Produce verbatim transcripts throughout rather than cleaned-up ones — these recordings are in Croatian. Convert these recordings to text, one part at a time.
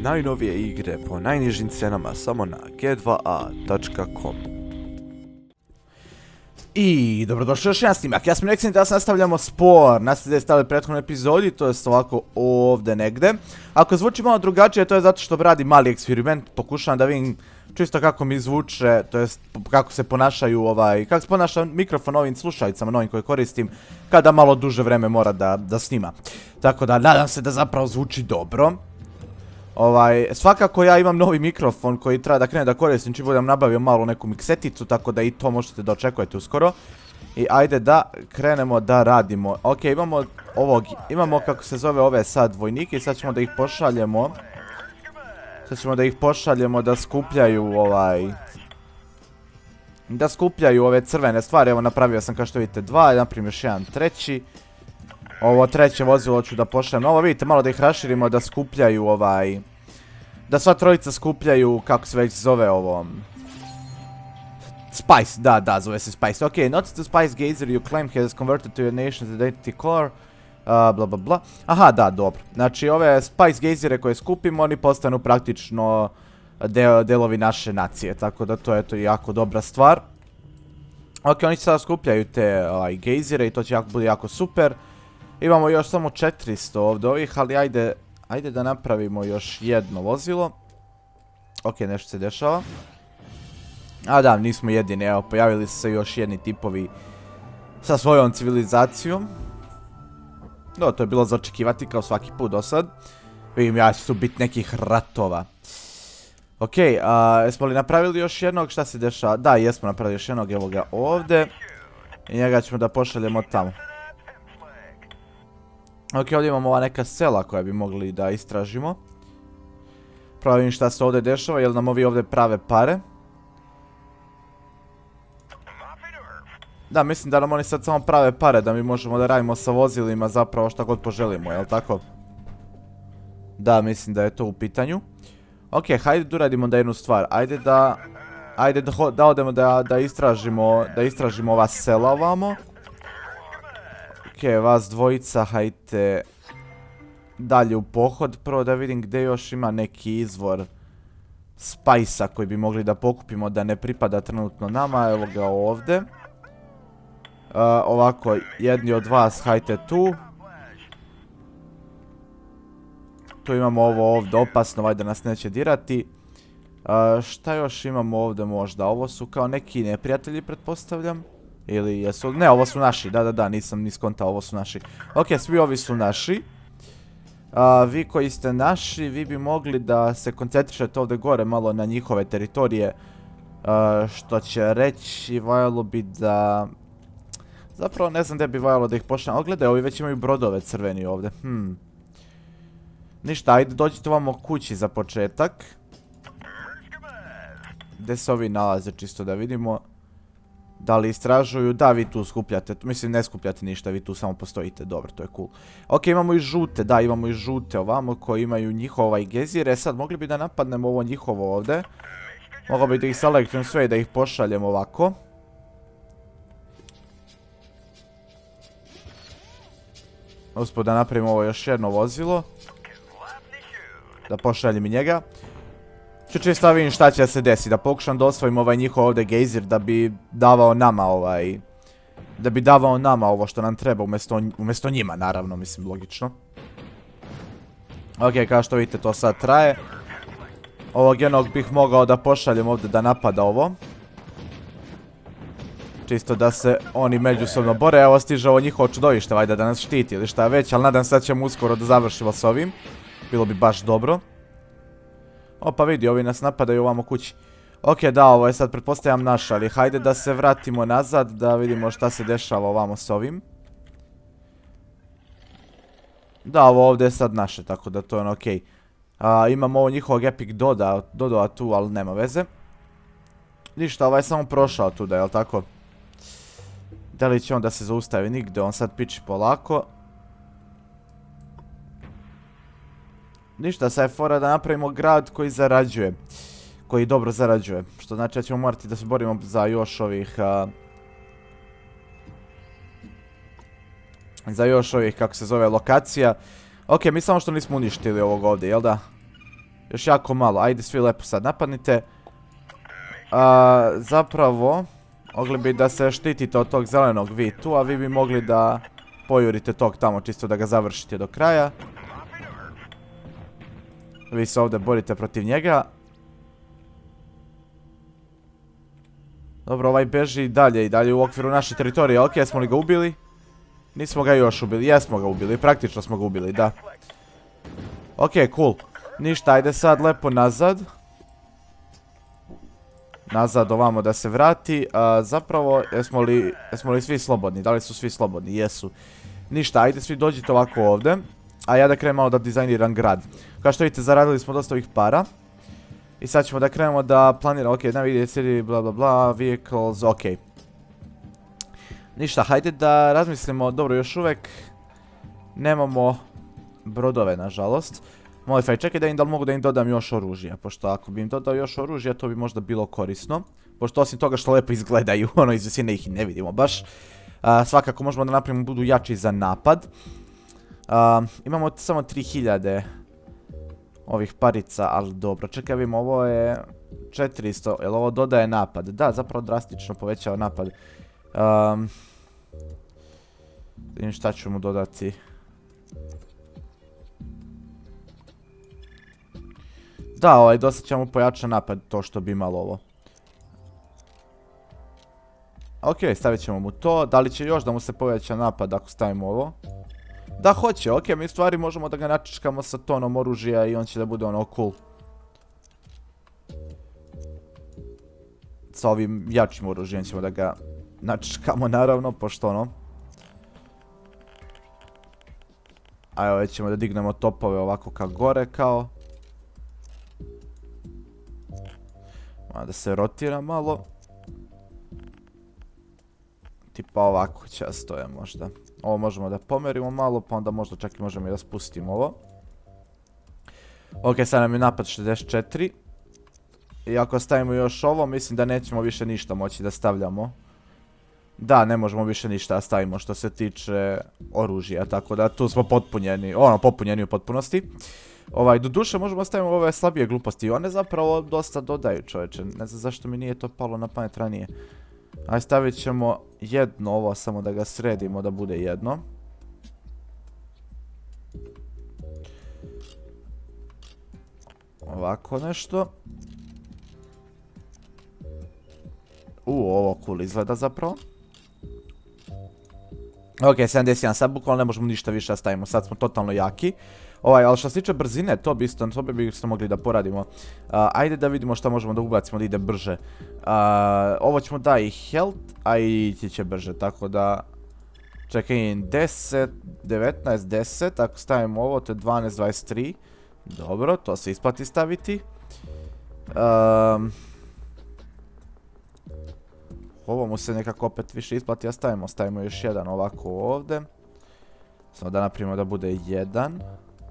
najnovije igre po najnižim cenama samo na g dva a tačka com. I dobrodošli još jedan snimak, ja sam Nexin, danas nastavljamo spor, nastavljamo je stavili u prethodnoj epizodi, to je ovako ovdje negde. Ako zvuči malo drugačije, to je zato što radi mali eksperiment, pokušavam da vidim čisto kako mi zvuče, to jest kako se ponašaju ovaj, kako se ponaša mikrofon ovim slušalicama novim koje koristim, kada malo duže vreme mora da, da snima. Tako da nadam se da zapravo zvuči dobro. Ovaj, svakako ja imam novi mikrofon koji treba da krene da koristim čim budem nabavio malo neku mikseticu, tako da i to možete da očekujete uskoro. I ajde da krenemo da radimo. Ok, imamo ovog, imamo kako se zove ove sad vojnike i sad ćemo da ih pošaljemo. Sad ćemo da ih pošaljemo da skupljaju ovaj... Da skupljaju ove crvene stvari, evo napravio sam kao što vidite dva, napravim još jedan treći. Ovo treće vozilo ću da pošaljem. Ovo vidite, malo da ih raširimo, da skupljaju ovaj... Da sva trojica skupljaju, kako se već zove ovo... Spice, da, da, zove se Spice. Ok, notice the Spice Gazer you claim has converted to your nation's identity color. Uh, bla bla bla. Aha, da, dobro. Znači, ove Spice Gazere koje skupimo, oni postanu praktično de delovi naše nacije. Tako da to je to jako dobra stvar. Ok, oni sada skupljaju te ovaj, gejzire i to će jako, bude jako super. Imamo još samo četiristo ovdje ovih, ali ajde, ajde da napravimo još jedno vozilo. Ok, nešto se dešava. A da, nismo jedini, evo, pojavili su se još jedni tipovi sa svojom civilizacijom. No, to je bilo za očekivati kao svaki put do sad. Vidim, ja ću tu biti nekih ratova. Ok, a, jesmo li napravili još jednog, šta se dešava? Da, jesmo napravili još jednog, evo ga ovdje. I njega ćemo da pošaljemo tamo. Ok, ovdje imamo ova neka sela koja bi mogli da istražimo. Pravim šta se ovdje dešava, jer nam ovi ovdje prave pare. Da, mislim da nam oni sad samo prave pare, da mi možemo da radimo sa vozilima zapravo šta god poželimo, jel tako? Da, mislim da je to u pitanju. Ok, hajde da uradimo da jednu stvar, ajde da... Ajde da, da odemo da, da istražimo, da istražimo ova sela ovamo. Ok, vas dvojica, hajte dalje u pohod, prvo da vidim gdje još ima neki izvor spajsa koji bi mogli da pokupimo da ne pripada trenutno nama, evo ga ovdje. Uh, ovako, jedni od vas, hajte tu. Tu imamo ovo ovdje opasno, vajde nas neće dirati. Uh, šta još imamo ovdje možda? Ovo su kao neki neprijatelji, pretpostavljam. Ili jesu... Ne, ovo su naši, da, da, da, nisam ni skontao, ovo su naši. Ok, svi ovi su naši. Uh, vi koji ste naši, vi bi mogli da se koncentrišete ovdje gore malo na njihove teritorije. Uh, što će reći, valjalo bi da... Zapravo ne znam gdje bi valjalo da ih pošljem. O, gledaj, ovi već imaju brodove crveni ovdje. Hmm. Ništa, ajde dođite ovamo kući za početak. Gdje se ovi nalaze, čisto da vidimo. Da li istražuju? Da, vi tu skupljate. Mislim, ne skupljate ništa, vi tu samo postojite. Dobro, to je cool. Ok, imamo i žute, da, imamo i žute ovamo koji imaju njihova i gezire. Sad, mogli bi da napadnemo ovo njihovo ovdje. Mogao bi da ih selektujem sve i da ih pošaljem ovako. Uspio da napravimo ovo još jedno vozilo. Da pošaljem i njega. Ću čisto vidim šta će se desiti, da pokušam da osvojim ovaj njihov ovdje gejzir da bi davao nama ovaj... Da bi davao nama ovo što nam treba umjesto, umjesto njima, naravno, mislim, logično. Ok, kao što vidite to sad traje. Ovog jednog bih mogao da pošaljem ovdje da napada ovo. Čisto da se oni međusobno bore, evo stiže ovo njihovo čudovište, vajda da nas štiti ili šta već, ali nadam se da ćemo uskoro da završimo s ovim. Bilo bi baš dobro. Opa, vidi, ovi nas napadaju ovamo kući. Ok, da, ovo je sad, pretpostavljam, naš, ali hajde da se vratimo nazad, da vidimo šta se dešava ovamo s ovim. Da, ovo ovdje je sad naše, tako da to je ono okej. Imamo ovo njihovog epic doda, dodova tu, ali nema veze. Ništa, ovaj je samo prošao tuda, jel tako? Da li će on da se zaustavi nigde, on sad piči polako. Ništa, sad je fora da napravimo grad koji zarađuje. Koji dobro zarađuje. Što znači da ćemo morati da se borimo za još ovih... Uh, za još ovih, kako se zove, lokacija. Ok, mi samo što nismo uništili ovog ovdje, jel da? Još jako malo, ajde svi lepo sad napadnite. A, zapravo, mogli bi da se štitite od tog zelenog vi tu, a vi bi mogli da pojurite tog tamo čisto da ga završite do kraja. Vi se ovdje borite protiv njega. Dobro, ovaj beži dalje i dalje u okviru naše teritorije. Ok, jesmo li ga ubili? Nismo ga još ubili, jesmo ga ubili, praktično smo ga ubili, da. Ok, cool. Ništa, ajde sad lepo nazad. Nazad ovamo da se vrati. A, zapravo, jesmo li, jesmo li svi slobodni? Da li su svi slobodni? Jesu. Ništa, ajde svi dođite ovako ovdje. A ja da krenem malo da dizajniram grad. Kao što vidite, zaradili smo dosta ovih para. I sad ćemo da krenemo da planiramo, ok, navigate city, bla bla bla, vehicles, ok. Ništa, hajde da razmislimo, dobro, još uvijek nemamo brodove, nažalost. Modify, čekaj da im, da li mogu da im dodam još oružja, pošto ako bi im dodao još oružja, to bi možda bilo korisno. Pošto osim toga što lepo izgledaju, ono iz visine ih ne vidimo baš. A, svakako možemo da napravimo budu jači za napad. A, imamo samo tri hiljade ovih parica, ali dobro, čekaj vidimo, ovo je četiristo, jel ovo dodaje napad? Da, zapravo drastično povećava napad. Um, vidim šta ću mu dodati. Da, ovaj, dosta će mu pojača napad, to što bi imalo ovo. Ok, stavit ćemo mu to, da li će još da mu se poveća napad ako stavimo ovo? Da, hoće, ok, mi u stvari možemo da ga načičkamo sa tonom oružja i on će da bude ono cool. Sa ovim jačim oružjem ćemo da ga načičkamo naravno, pošto ono. A evo ćemo da dignemo topove ovako ka gore kao. Da se rotira malo. Tipa ovako će stoje možda. Ovo možemo da pomerimo malo, pa onda možda čak i možemo i da spustimo ovo. Ok, sad nam je napad šezdeset četiri. I ako stavimo još ovo, mislim da nećemo više ništa moći da stavljamo. Da, ne možemo više ništa da stavimo što se tiče oružja, tako da tu smo potpunjeni, ono, popunjeni u potpunosti. Ovaj, do duše možemo staviti ove slabije gluposti i one zapravo dosta dodaju, čovječe. Ne znam zašto mi nije to palo na pamet ranije. Aj, stavit ćemo jedno ovo, samo da ga sredimo da bude jedno. Ovako nešto. U, ovo cool izgleda zapravo. Ok, sedamdeset jedan, sad bukvalno ne možemo ništa više da stavimo, sad smo totalno jaki. Ovaj, ali što se tiče brzine, to bi isto, to bi isto mogli da poradimo. Uh, ajde da vidimo šta možemo da ubacimo da ide brže. Uh, ovo ćemo da i health, a i ići će brže, tako da... Čekaj, deset, devetnaest, deset, ako stavimo ovo, to je dvanaest, dvadeset tri. Dobro, to se isplati staviti. Um, ovo mu se nekako opet više isplati, a stavimo, stavimo još jedan ovako ovdje. Samo da napravimo da bude jedan.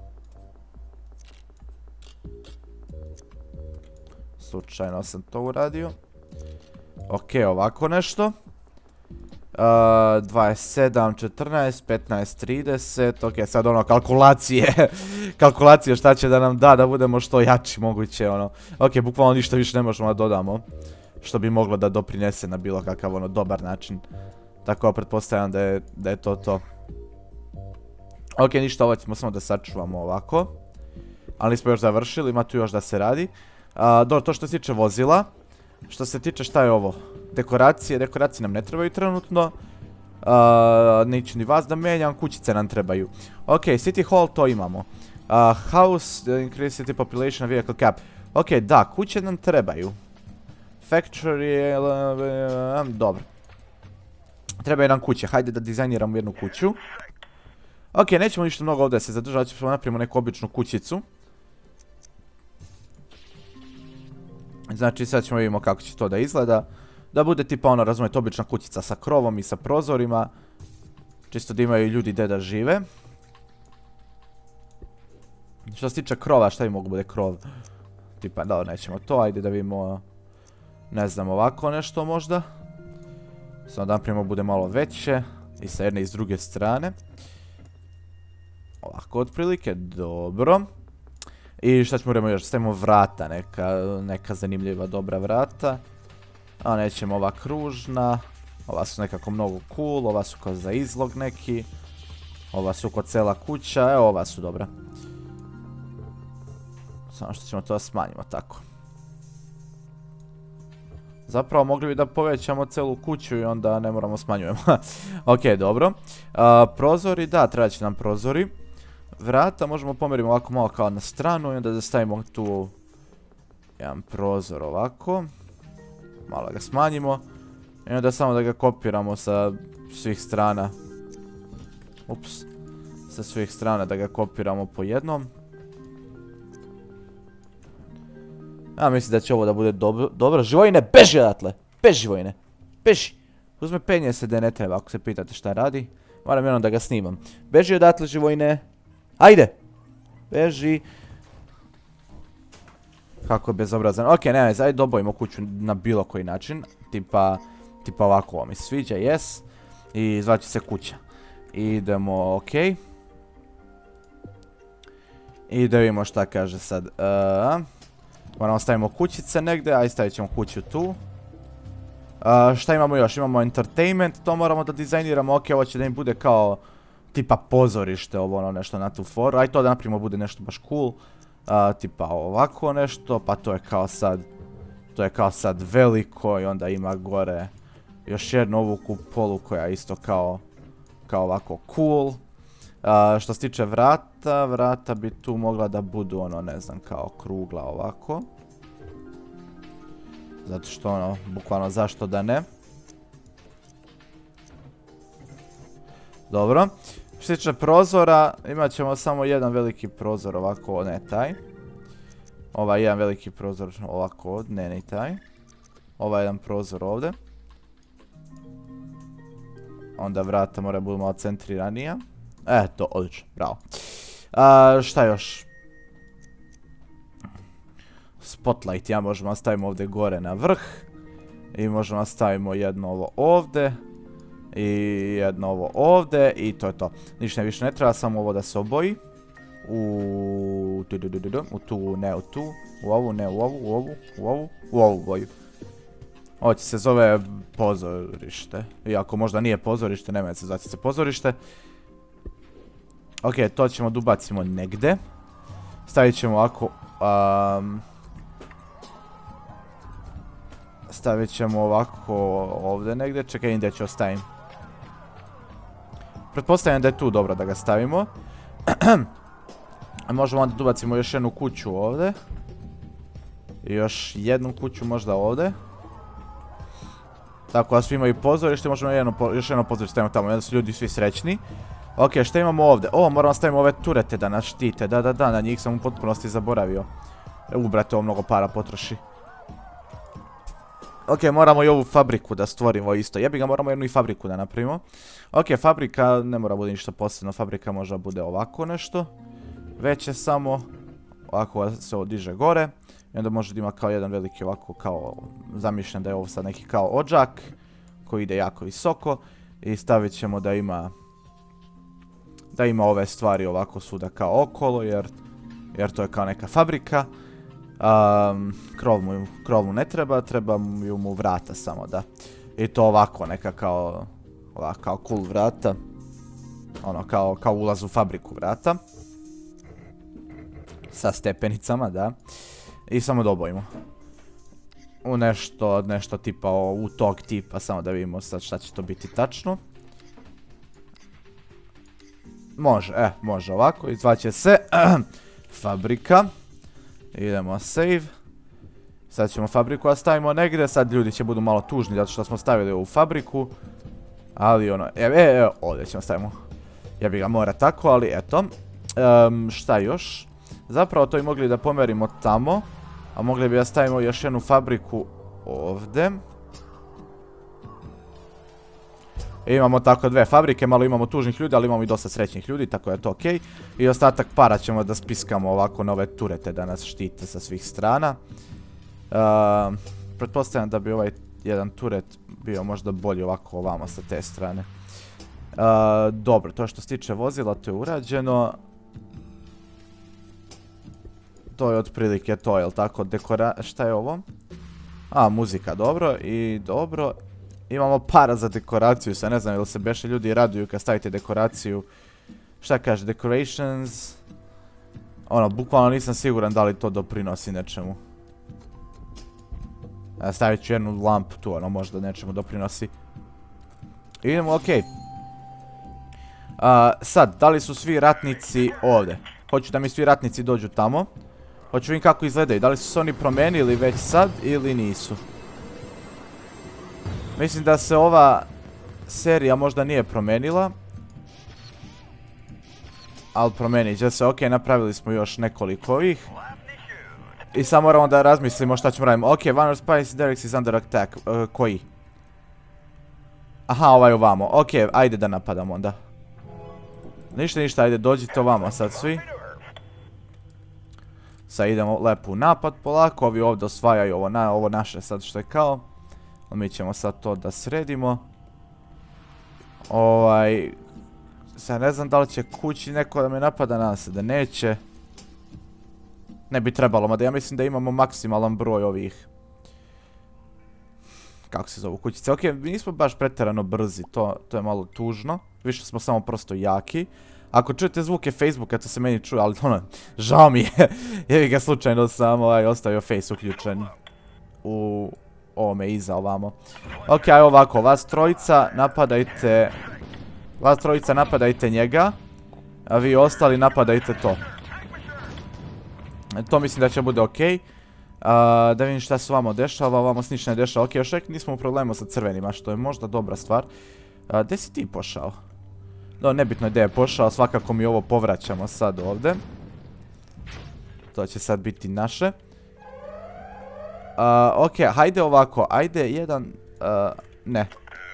Slučajno sam to uradio. Ok, ovako nešto. Uh, dvadeset sedam, četrnaest, petnaest, trideset. Ok, sad ono, kalkulacije. Kalkulacije šta će da nam da, da budemo što jači moguće, ono. Ok, bukvalno ništa više ne možemo da dodamo. Što bi moglo da doprinese na bilo kakav, ono, dobar način. Tako, pretpostavljam da je, da je to to. Ok, ništa, ovo ćemo samo da sačuvamo ovako. Ali nismo još završili, ima tu još da se radi. Uh, dobro, to što se tiče vozila. Što se tiče šta je ovo? Dekoracije, dekoracije nam ne trebaju trenutno. Uh, neću ni vas da menjam, kućice nam trebaju. Ok, City Hall to imamo. Uh, house, uh, increase city population, vehicle cap. Ok, da, kuće nam trebaju. Factory, uh, uh, dobro. Treba jedan kuće, hajde da dizajniramo jednu kuću. Ok, nećemo ništa mnogo ovdje se zadržati, ćemo napravimo neku običnu kućicu. Znači sad ćemo vidimo kako će to da izgleda. Da bude tipa ono, razumijete, obična kućica sa krovom i sa prozorima. Čisto da imaju ljudi gdje da žive. Što se tiče krova, šta bi mogu bude krov? Tipa, da, nećemo to, ajde da vidimo, ne znam, ovako nešto možda. Samo da napravimo bude malo veće. I sa jedne i s druge strane. Ovako otprilike, dobro. I šta ćemo još, stavimo vrata, neka, neka zanimljiva dobra vrata. A nećemo ova kružna. Ova su nekako mnogo cool, ova su kao za izlog neki. Ova su kod cela kuća, evo ova su dobra. Samo što ćemo to smanjimo tako. Zapravo mogli bi da povećamo celu kuću i onda ne moramo smanjujemo. Ok, dobro. Uh, prozori, da, treba će nam prozori. Vrata možemo pomeriti ovako malo kao na stranu i onda da stavimo tu jedan prozor ovako. Malo ga smanjimo. I onda samo da ga kopiramo sa svih strana. Ups. Sa svih strana da ga kopiramo po jednom. Ja mislim da će ovo da bude dobro. Dobro, Živojine, beži odatle! Beži, Živojine! Beži! Uzme penje se da ne treba, ako se pitate šta radi. Moram jednom da ga snimam. Beži odatle, Živojine! Ajde! Beži! Kako je bezobrazan. Ok, nema, ajde dobojimo kuću na bilo koji način. Tipa, tipa ovako, ovo mi se sviđa, yes. I zvaće se kuća. Idemo, ok. I da vidimo šta kaže sad. Uh, moramo stavimo kućice negdje, ajde stavit ćemo kuću tu. Uh, šta imamo još? Imamo entertainment, to moramo da dizajniramo. Ok, ovo će da im bude kao tipa pozorište, ovo ono nešto na tu foru. Ajde to da napravimo bude nešto baš cool. Uh, tipa ovako nešto, pa to je kao sad, to je kao sad veliko i onda ima gore još jednu ovu kupolu koja je isto kao, kao ovako cool. Uh, što se tiče vrata, vrata bi tu mogla da budu ono, ne znam, kao krugla ovako. Zato što ono, bukvalno zašto da ne. Dobro. Što se tiče prozora, imat ćemo samo jedan veliki prozor ovako, ne taj. Ovaj jedan veliki prozor ovako, ne ne taj. Ovaj jedan prozor ovdje. Onda vrata mora budu malo centriranija. Eto, odlično, bravo. A, šta još? Spotlight, ja možemo stavimo ovdje gore na vrh. I možemo stavimo jedno ovo ovdje. I jedno ovo ovdje. I to je to. Ništa više ne treba, samo ovo da se oboji. U tu, tu, tu, tu, u tu, ne u tu. U ovu, ne u ovu, u ovu, u ovu, u ovu boju. Ovo će se zove pozorište. Iako možda nije pozorište, nema se zvati se pozorište. Ok, to ćemo da ubacimo negde. Stavit ćemo ovako... Um, stavit ćemo ovako ovdje negdje. Čekaj, gdje ću ostavim. Pretpostavljam da je tu dobro da ga stavimo. Možemo onda da ubacimo još jednu kuću ovdje. I još jednu kuću možda ovdje. Tako da svi imaju pozorište, možemo jedno, još jedno pozorište stavimo tamo, onda su ljudi svi srećni. Ok, šta imamo ovdje? O, moramo stavimo ove turete da nas štite, da, da, da, na njih sam u potpunosti zaboravio. U, brate, ovo mnogo para potroši. Ok, moramo i ovu fabriku da stvorimo isto, jebi ga, moramo jednu i fabriku da napravimo. Ok, fabrika, ne mora bude ništa posebno, fabrika možda bude ovako nešto. Već je samo, ovako se ovo diže gore. I onda može da ima kao jedan veliki ovako kao, zamišljen da je ovo sad neki kao odžak koji ide jako visoko. I stavit ćemo da ima, da ima ove stvari ovako svuda kao okolo jer, jer to je kao neka fabrika. Um, krov, mu, krov mu ne treba, treba mu, mu vrata samo da. I to ovako neka kao, ovako kao cool vrata. Ono kao, kao ulaz u fabriku vrata. Sa stepenicama, da. I samo dobojimo. U nešto, nešto tipa, u tog tipa, samo da vidimo sad šta će to biti tačno. Može, e, može ovako, izvaće se fabrika. Idemo save. Sad ćemo fabriku da stavimo negdje, sad ljudi će budu malo tužni zato što smo stavili ovu fabriku. Ali ono, e, e, e, ovdje ćemo stavimo. Ja bi ga mora tako, ali eto. Um, šta još? Zapravo to i mogli da pomerimo tamo. A mogli bi da stavimo još jednu fabriku ovdje. I imamo tako dve fabrike, malo imamo tužnih ljudi, ali imamo i dosta srećnih ljudi, tako je to ok. I ostatak para ćemo da spiskamo ovako nove turete da nas štite sa svih strana. Uh, pretpostavljam da bi ovaj jedan turet bio možda bolji ovako ovamo sa te strane. Uh, dobro, to što se tiče vozila, to je urađeno. to je otprilike to, jel tako, dekora... Šta je ovo? A, muzika, dobro, i dobro. Imamo para za dekoraciju, sad ne znam jel se beše ljudi raduju kad stavite dekoraciju. Šta kaže, decorations... Ono, bukvalno nisam siguran da li to doprinosi nečemu. Stavit ću jednu lampu tu, ono, možda nečemu doprinosi. Idemo, okej. Sad, da li su svi ratnici ovdje? Hoću da mi svi ratnici dođu tamo. Hoću vidim kako izgledaju, da li su se oni promijenili već sad ili nisu. Mislim da se ova serija možda nije promijenila. Ali promijenit će se, ok, napravili smo još nekoliko ovih. I sad moramo da razmislimo šta ćemo raditi. Ok, Vanor Spice Derricks is under attack. Uh, koji? Aha, ovaj ovamo. Ok, ajde da napadamo onda. Ništa, ništa, ajde dođite ovamo sad svi. Sad idemo lepo u napad polako. Ovi ovdje osvajaju ovo, na, ovo naše sad što je kao. Mi ćemo sad to da sredimo. Ovaj... Sad ne znam da li će kući neko da me napada, nadam se da neće. Ne bi trebalo, mada ja mislim da imamo maksimalan broj ovih... Kako se zovu kućice? Ok, nismo baš pretjerano brzi, to, to je malo tužno. Više smo samo prosto jaki. Ako čujete zvuke Facebooka, to se meni čuje, ali ono, žao mi je. Jevi ga slučajno sam ovaj, ostavio Face uključen u ovome iza ovamo. Ok, aj ovako, vas trojica napadajte... Vas trojica napadajte njega, a vi ostali napadajte to. To mislim da će bude ok. Da vidim šta se ovamo dešava, ovamo se ništa ne dešava. Ok, još uvijek nismo u problemu sa crvenima, što je možda dobra stvar. Gdje si ti pošao? No, nebitno je gdje je pošao, svakako mi ovo povraćamo sad ovdje. To će sad biti naše. Ok, hajde ovako, ajde jedan... Ne.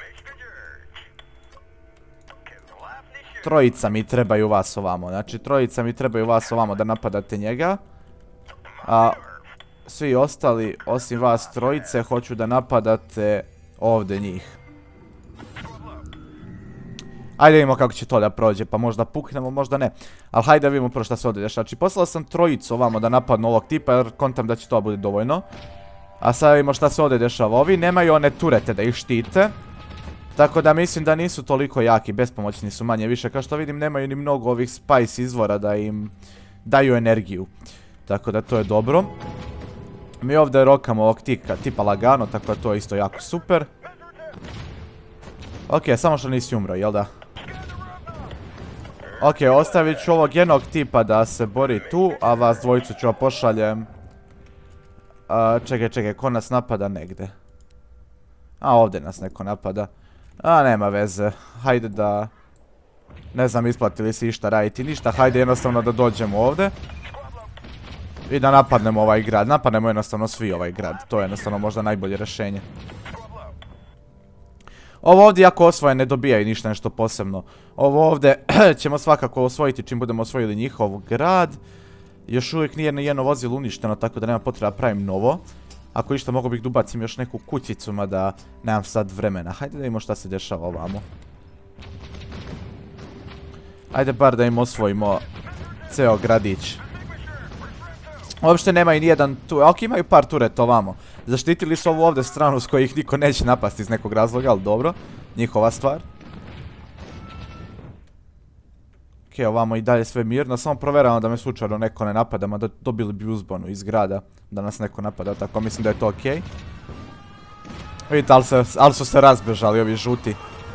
Trojica mi trebaju vas ovamo, znači trojica mi trebaju vas ovamo da napadate njega. A svi ostali, osim vas trojice, hoću da napadate ovdje njih. Ajde vidimo kako će to da prođe, pa možda puknemo, možda ne. Ali hajde da vidimo prvo šta se ovdje dešava. Znači poslao sam trojicu ovamo da napadnu ovog tipa jer kontam da će to bude dovoljno. A sad vidimo šta se ovdje dešava. Ovi nemaju one turete da ih štite. Tako da mislim da nisu toliko jaki, bespomoćni su manje više. Kao što vidim nemaju ni mnogo ovih spice izvora da im daju energiju. Tako da to je dobro. Mi ovdje rokamo ovog tika, tipa lagano, tako da to je isto jako super. Ok, samo što nisi umro, jel da? Ok, ostavit ću ovog jednog tipa da se bori tu, a vas dvojicu ću pošaljem. Uh, čekaj, čekaj, ko nas napada negdje? A, ovdje nas neko napada. A, nema veze. Hajde da... Ne znam, isplatili si išta raditi, ništa. Hajde jednostavno da dođemo ovdje. I da napadnemo ovaj grad. Napadnemo jednostavno svi ovaj grad. To je jednostavno možda najbolje rješenje. Ovo ovdje jako osvoje ne dobijaju ništa nešto posebno. Ovo ovdje ćemo svakako osvojiti čim budemo osvojili njihov grad. Još uvijek nije nijedno vozilo uništeno, tako da nema potreba pravim novo. Ako išta mogu bih da ubacim još neku kućicu, mada nemam sad vremena. Hajde da vidimo šta se dešava ovamo. Ajde bar da im osvojimo ceo gradić. Uopšte nemaju nijedan tu, ok, imaju par tureta ovamo. Zaštitili su ovu ovdje stranu s kojih niko neće napasti iz nekog razloga, ali dobro. Njihova stvar. Ok, ovamo i dalje sve mirno, samo provjeravamo da me slučajno neko ne napada, mada dobili bi uzbunu iz grada da nas neko napada, tako mislim da je to ok. Vidite, ali, se, ali su se razbežali ovi žuti.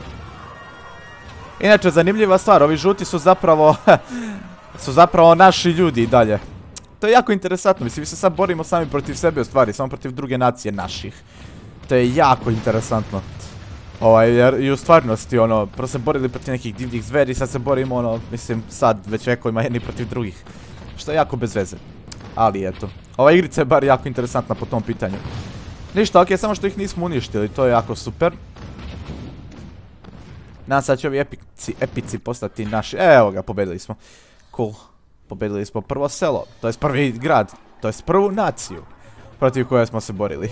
Inače, zanimljiva stvar, ovi žuti su zapravo, su zapravo naši ljudi i dalje. To je jako interesantno, mislim, mi se sad borimo sami protiv sebe u stvari, samo protiv druge nacije naših. To je jako interesantno. Ovaj, jer i u stvarnosti, ono, prvo se borili protiv nekih divnih zveri, sad se borimo, ono, mislim, sad već vekovima jedni protiv drugih. Što je jako bez veze. Ali eto, ova igrica je bar jako interesantna po tom pitanju. Ništa, ok, samo što ih nismo uništili, to je jako super. Nadam se da će ovi epici, epici postati naši. E, evo ga, pobedili smo. Cool. Pobedili smo prvo selo, to je prvi grad, to je prvu naciju protiv koje smo se borili.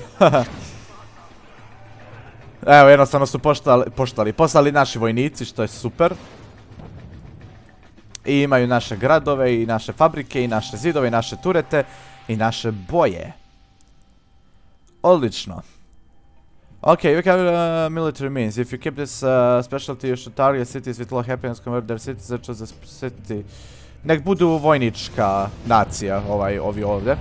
Evo, jednostavno su poštali, poštali, poslali naši vojnici, što je super. I imaju naše gradove i naše fabrike i naše zidove i naše turete i naše boje. Odlično. Ok, you have uh, military means. If you keep this uh, specialty, you should target cities with low happiness, convert their cities to the city. Nek budu vojnička nacija, ovaj, ovi ovdje.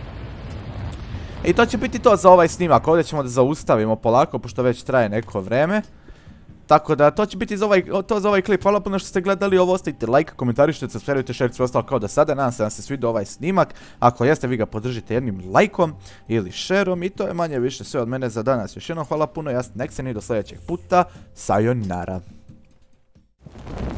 I to će biti to za ovaj snimak. Ovdje ćemo da zaustavimo polako, pošto već traje neko vreme. Tako da, to će biti za ovaj, to za ovaj klip. Hvala puno što ste gledali ovo, ostavite like, komentarišite, subscribe-ite, šerite, sve ostalo kao do sada. Nadam se da vam se svidio ovaj snimak. Ako jeste, vi ga podržite jednim lajkom ili šerom. I to je manje više sve od mene za danas. Još jednom hvala puno, ja sam Nexen i do sljedećeg puta. Sayonara.